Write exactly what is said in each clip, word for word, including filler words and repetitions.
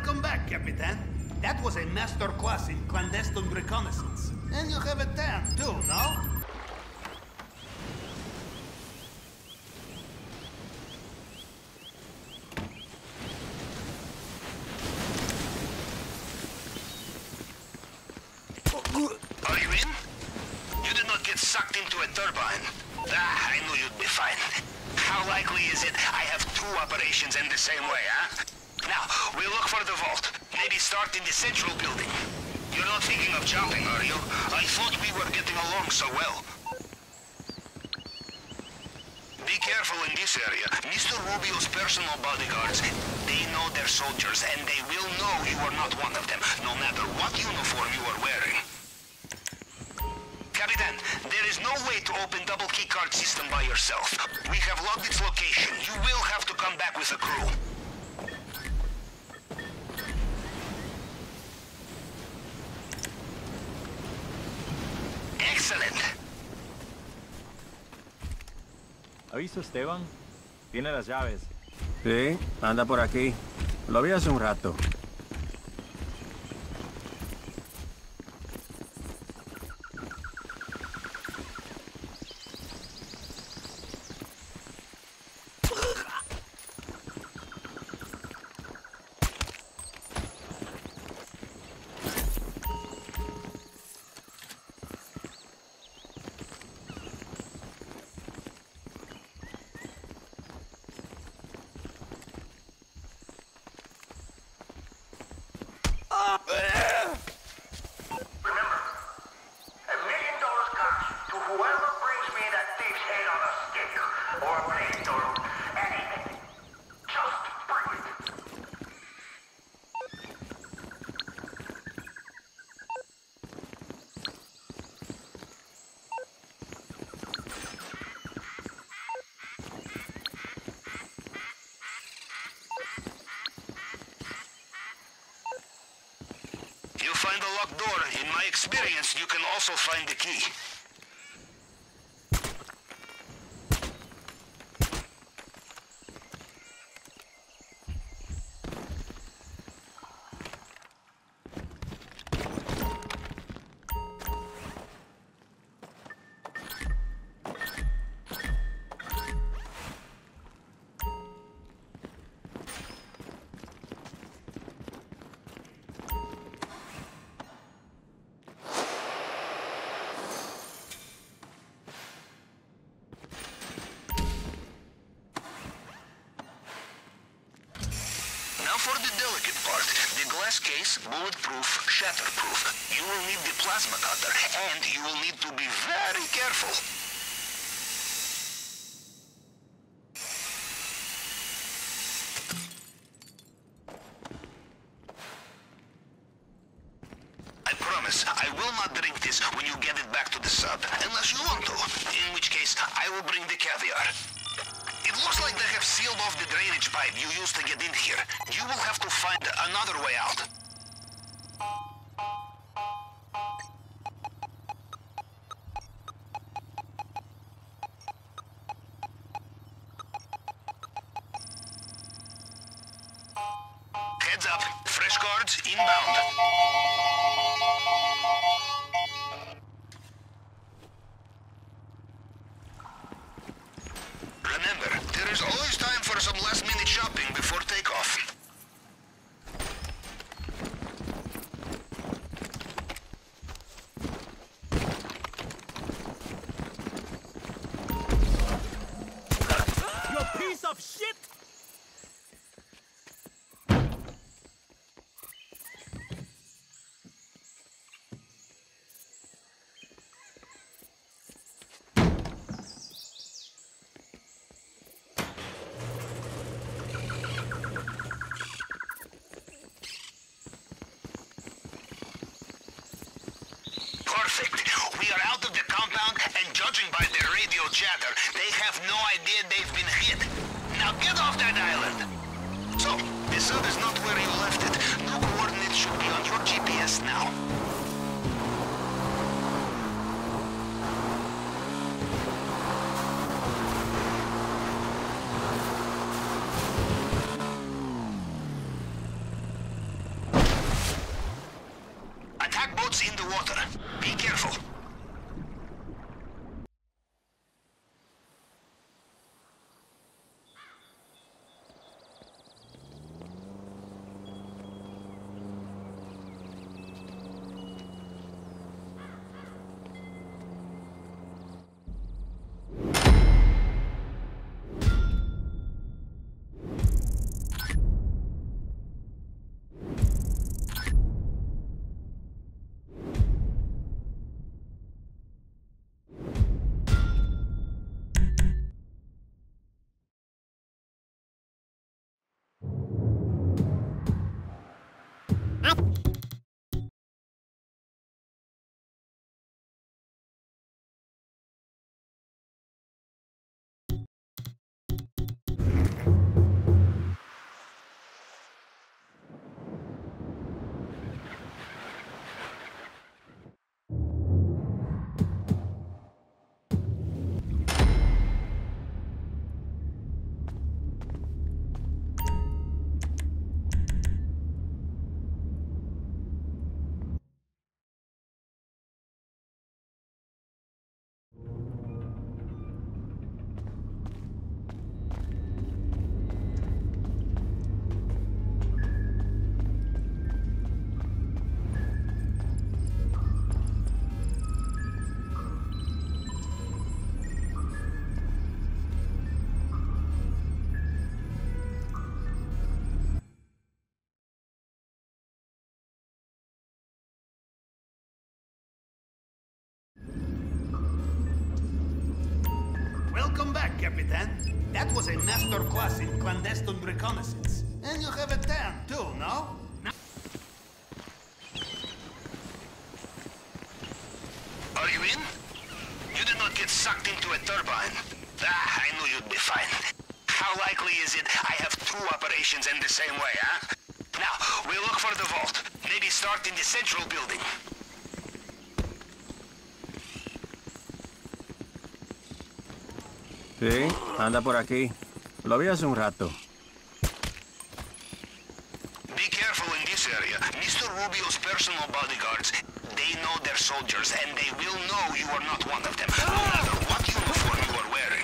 Welcome back, Capitan. That was a masterclass in clandestine reconnaissance. And you have a tan, too, no? Are you in? You did not get sucked into a turbine. Ah, I knew you'd be fine. How likely is it I have two operations in the same way, huh? Now, we'll look for the vault. Maybe start in the central building. You're not thinking of jumping, are you? I thought we were getting along so well. Be careful in this area. Mister Rubio's personal bodyguards, they know their soldiers, and they will know you are not one of them, no matter what uniform you are wearing. Capitan, there is no way to open double keycard system by yourself. We have logged its location. You will have to come back with a crew. Excellent. ¿Ha visto Esteban? Tiene las llaves. Sí, anda por aquí. Lo vi hace un rato. Find the locked door. In my experience, you can also find the key. For the delicate part, the glass case, bulletproof, shatterproof. You will need the plasma cutter, and you will need to be very careful. I promise, I will not drink this when you get it back to the sub, unless you want to, in which case I will bring the caviar. It looks like they have sealed off the drainage pipe you used to get in here. You will have to find another way out. Heads up. Fresh guards inbound. Remember, there is always time for some last-minute shopping before takeoff. You piece of shit! Perfect. We are out of the compound, and judging by their radio chatter, they have no idea they've been hit. Now get off that island! So, the sub is not where you left it. No coordinates should be on your G P S now. Welcome back, Capitan. That was a masterclass in clandestine reconnaissance. And you have a tan, too, no? Are you in? You did not get sucked into a turbine. Ah, I knew you'd be fine. How likely is it I have two operations in the same way, huh? Now, we'll look for the vault. Maybe start in the central building. Sí, anda por aquí. Lo vi hace un rato. Be careful in this area. Mister Rubio's personal bodyguards, they know their soldiers, and they will know you are not one of them, no matter what uniform you are wearing.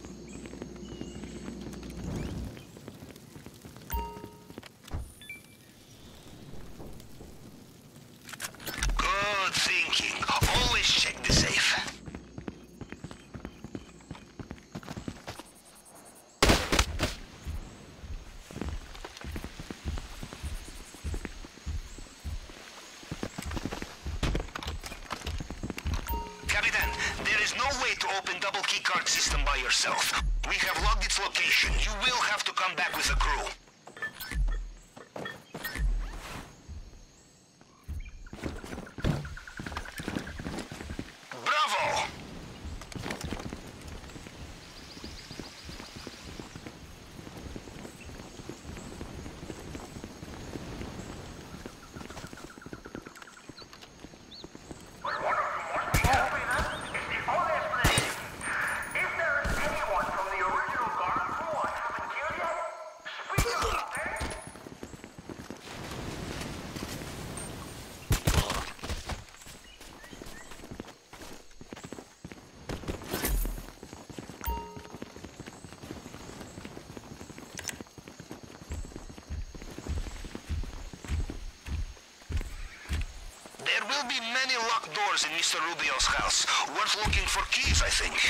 Good thinking. Always check the safe. Capitan, there is no way to open double keycard system by yourself. We have logged its location. You will have to come back with a crew. Bravo! There will be many locked doors in Mister Rubio's house. Worth looking for keys, I think.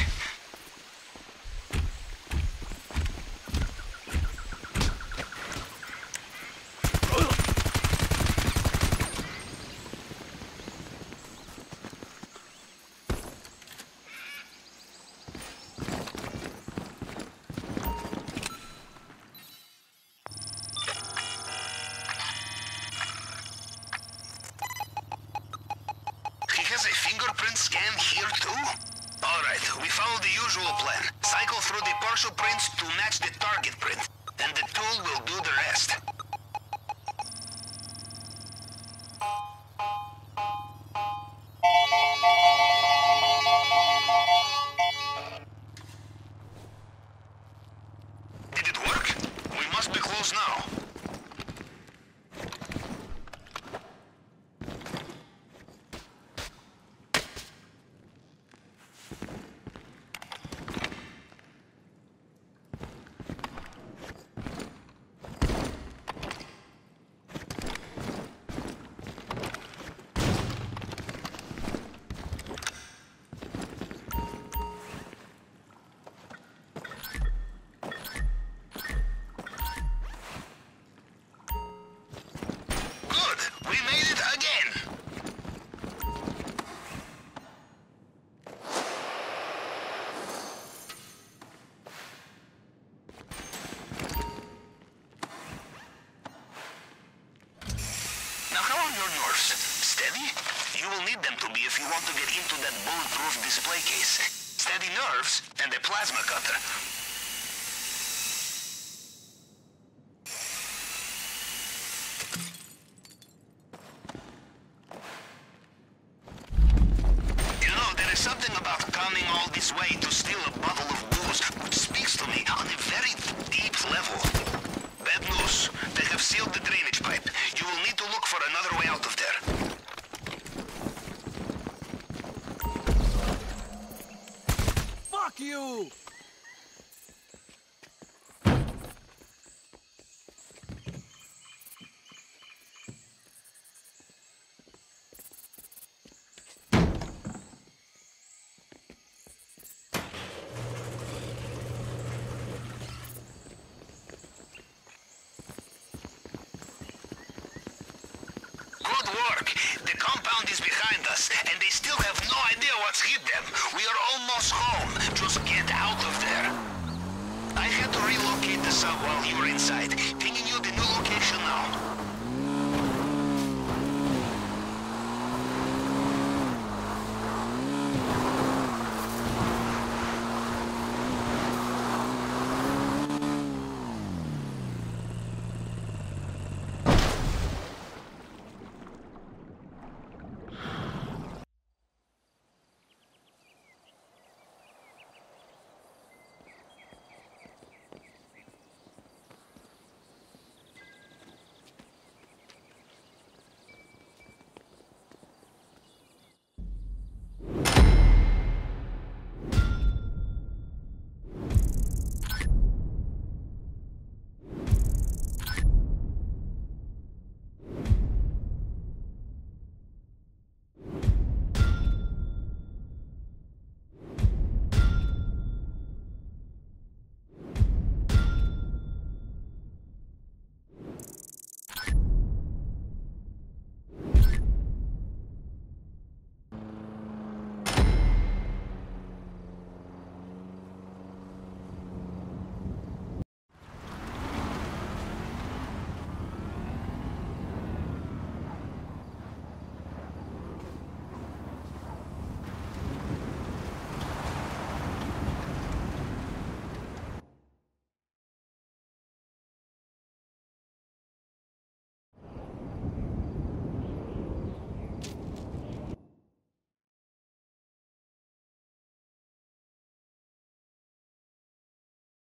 He has a fingerprint scan here too? Alright, we follow the usual plan. Cycle through the partial prints to match the target print. And the tool will do the rest. Did it work? We must be close now. Good! We made it again! Now how are your nerves? Steady? You will need them to be if you want to get into that bulletproof display case. Steady nerves and a plasma cutter. You know, there is something about coming all this way to steal a bottle of booze which speaks to me on a very deep level. Bad news. They have sealed the drainage pipe. You will need to look for another way out of there. Fuck you! Good work. The compound is behind us, and they still have no idea what's hit them. We are almost home. Just get out of there. sub while you were inside. Pinging you the new location now.